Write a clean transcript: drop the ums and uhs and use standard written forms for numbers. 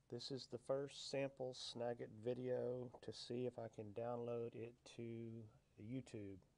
This is the first sample Snagit video to see if I can download it to YouTube.